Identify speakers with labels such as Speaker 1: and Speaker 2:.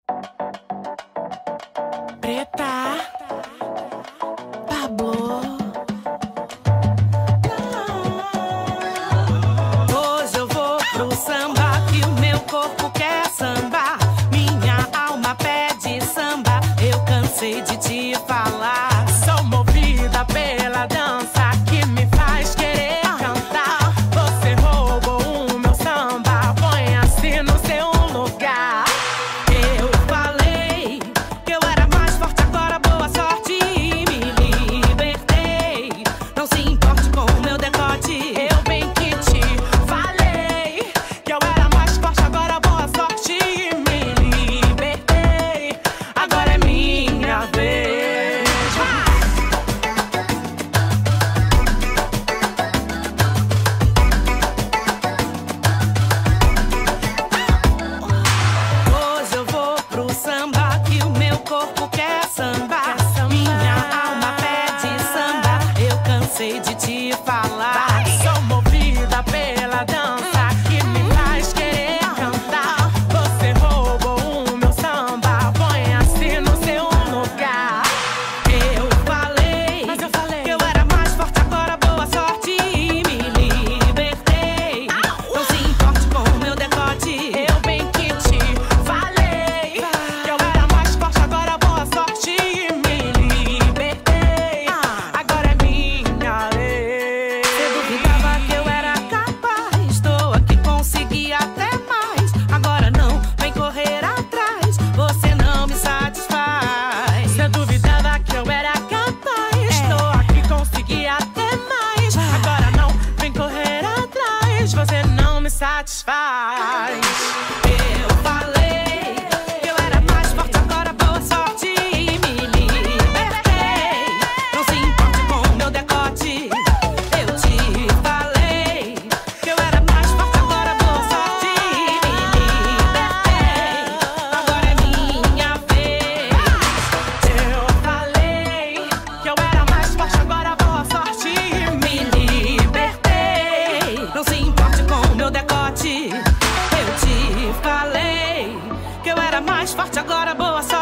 Speaker 1: Preta, Pablo. Hoje eu vou pro samba que o meu corpo quer samba. Minha alma pede samba. Eu cansei de te falar. Sou movida pela dança que me faz querer cantar. Você roubou o meu samba, põe assim no seu lugar. Eu falei que eu era mais forte, agora boa sorte e me libertei. Não se importe com o meu decote, eu bem que te falei que eu era mais forte, agora boa sorte e me libertei. Agora é minha vez. Hoje eu vou pro samba que o meu corpo quer samba. Minha alma pede samba. Eu cansei de te falar. Sou movida pela dança que me faz querer cantar. Você roubou o meu samba, põe assim no seu lugar. Eu falei, que eu era mais forte, agora boa sorte e me libertei. Não se importe com o meu decote, eu bem que te falei que eu era mais forte, agora boa sorte e me libertei. Agora é minha lei. Você duvidava que eu era capaz, estou aqui, consegui até mais. Agora não, vem correr atrás, você não me satisfaz. Você duvidava que eu era capaz, estou aqui, consegui até mais. Agora não, vem correr atrás, você não me satisfaz. Eu falei que eu era mais forte, agora boa sorte e me libertei. Não se importe com o meu decote, eu te falei que eu era mais forte, agora boa sorte e me libertei. Agora é minha vez. Eu falei que eu era mais forte, agora boa sorte e me libertei. Não se importe com o meu decote, eu te falei que eu era mais forte, agora boa sorte.